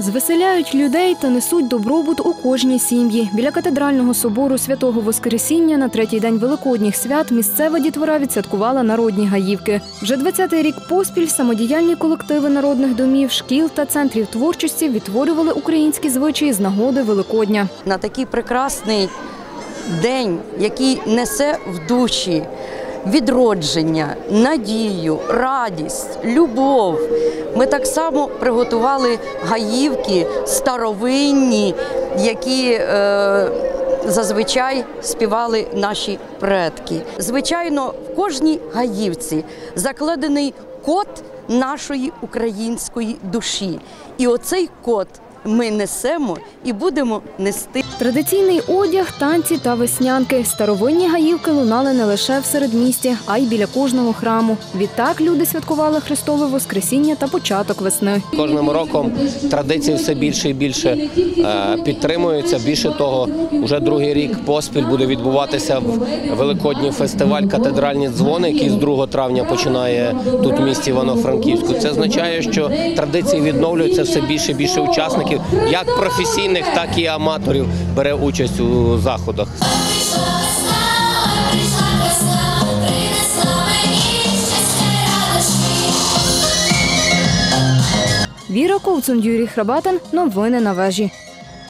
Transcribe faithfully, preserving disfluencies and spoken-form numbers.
Звеселяють людей та несуть добробут у кожній сім'ї. Біля катедрального собору Святого Воскресіння на третій день Великодніх свят місцева дітвора відсвяткувала народні гаївки. Вже двадцятий рік поспіль самодіяльні колективи народних домів, шкіл та центрів творчості відтворювали українські звичаї з нагоди Великодня. На такий прекрасний день, який несе в душі відродження, надію, радість, любов. Ми так само приготували гаївки старовинні, які е, зазвичай співали наші предки. Звичайно, в кожній гаївці закладений код нашої української душі. І оцей код ми несемо і будемо нести. Традиційний одяг, танці та веснянки. Старовинні гаївки лунали не лише в середмісті, а й біля кожного храму. Відтак люди святкували Христове Воскресіння та початок весни. Кожним роком традиції все більше і більше підтримуються. Більше того, вже другий рік поспіль буде відбуватися Великодній фестиваль «Катедральні дзвони», який з другого травня починає тут в місті Івано-Франківську. Це означає, що традиції відновлюються, все більше і більше учасників, як професійних, так і аматорів бере участь у заходах. Віра Ковцун, Юрій Храбатин. Новини на вежі.